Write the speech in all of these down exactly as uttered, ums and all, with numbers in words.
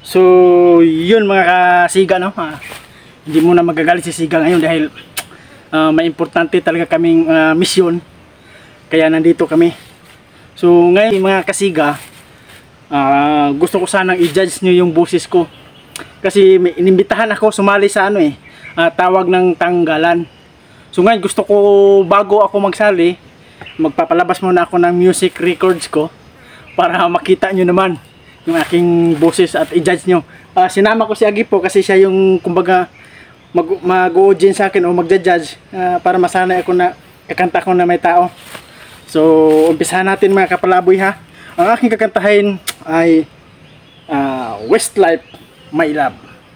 So, yun mga kasiga, no? Ah, hindi muna magagalit si Siga ngayon dahil uh, may importante talaga kaming uh, misyon. Kaya nandito kami. So, ngayon mga kasiga, uh, gusto ko sanang i-judge nyo yung boses ko. Kasi may inimbitahan ako sumali sa ano eh, uh, tawag ng tanggalan. So, ngayon gusto ko, bago ako magsali, magpapalabas muna ako ng music records ko para makita nyo naman yung aking boses at i-judge nyo. Uh, sinama ko si Agi po kasi siya yung kumbaga mag-o-audience sa akin o magja-judge uh, para masanay ako na kakanta ko na may tao. So, umpisahan natin mga kapalaboy ha. Ang aking kakantahin ay uh, Westlife, My Love.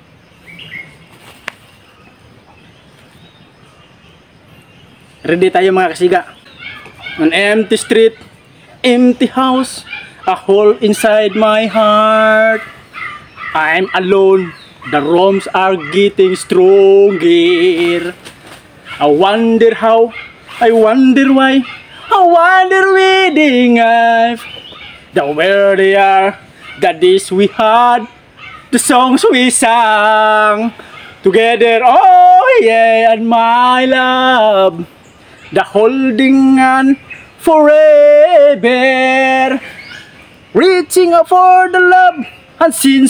Ready tayo mga kasiga. An empty street, empty house, a hole inside my heart. I'm alone, the rooms are getting stronger. I wonder how, I wonder why, I wonder within life. The where they are, the days we had, the songs we sang together, oh yeah, and my love. The holding on forever, reaching out for the love and sin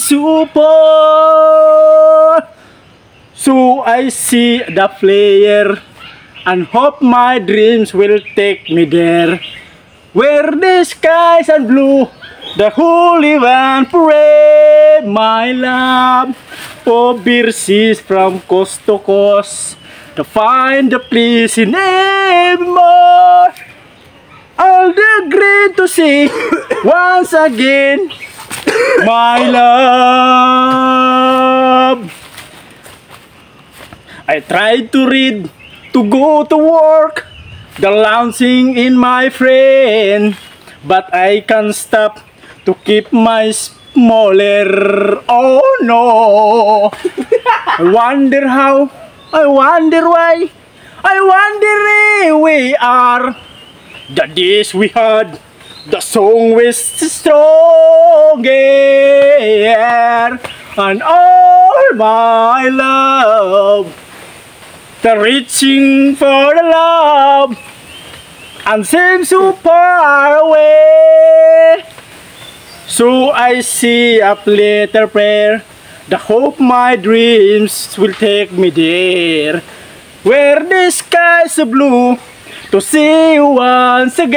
support. So I see the player and hope my dreams will take me there, where the skies are blue, the holy one forever, my love. Overseas from coast to coast, to find the peace in evermore. I'll agree to see once again, my love. I tried to read, to go to work, the launching in my friend, but I can't stop to keep my smaller. Oh no. I wonder how, I wonder why, I wonder where we are. The days we had, the song was stronger, and all my love, the reaching for the love, and seems so far away. So I see a little prayer, the hope my dreams will take me there, where the skies are blue, to see you once again,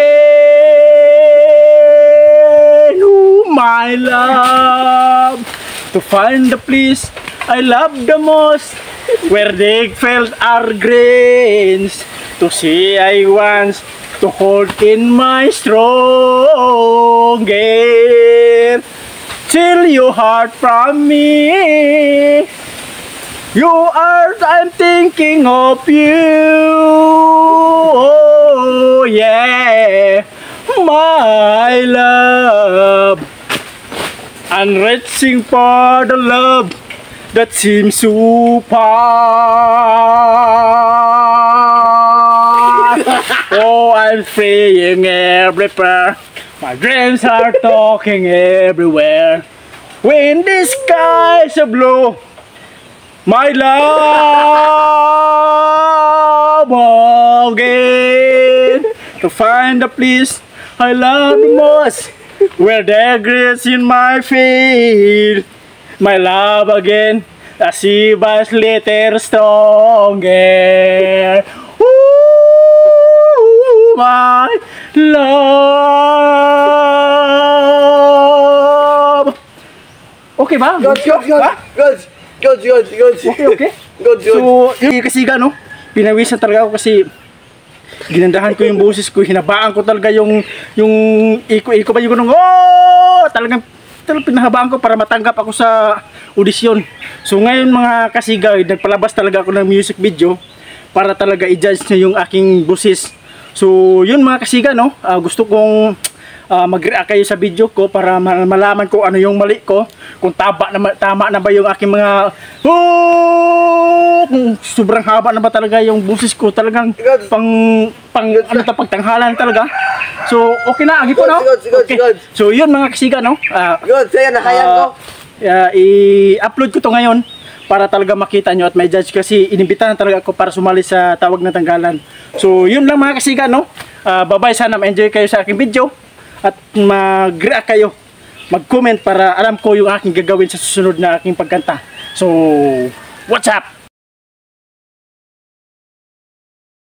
oh my love. To find the place I love the most, where they felt our grains, to see I once to hold in my stronger. Chill your heart from me, you are, I'm thinking of you. Oh yeah, my love. I'm reaching for the love that seems so far. Oh, I'm praying every prayer, my dreams are talking everywhere. When the skies are blue, my love again, to find the place I love the most, where the grace in my feet, my love again, I see by little stronger. Ooh, my love. Okay ba? Good, good, good, ba? good. Good, good, good. Okay, okay. Good, good. So, yun kasi no, pinawisan talaga ako kasi ginandahan ko yung boses ko, hinabaan ko talaga yung yung iko-iko ba yung ganun, oh, talagang talagang pinahabaan ko para matanggap ako sa audition. So ngayon mga kasiga, nagpalabas talaga ako ng music video para talaga i-judge nyo yung aking boses. So yun mga kasiga, no, uh, gusto kong Uh, mag-react kayo sa video ko para malaman ko ano yung mali ko, kung tama na, tama na ba yung aking mga oh, kung sobrang haba na ba talaga yung boses ko, talagang pang pang ano ta pagtanghalan talaga. So okay na, agi po no. Okay. So yun mga kasiga no. Uh, Good, saya nakayan ko. uh, i-upload ko to ngayon para talaga makita nyo at may judge kasi inimbitahan talaga ako para sumali sa tawag na tanggalan. So yun lang mga kasiga, no? Uh, bye-bye, sana ma-enjoy kayo sa aking video at mag-react kayo, mag-comment para alam ko yung aking gagawin sa susunod na aking pagkanta. So, what's up?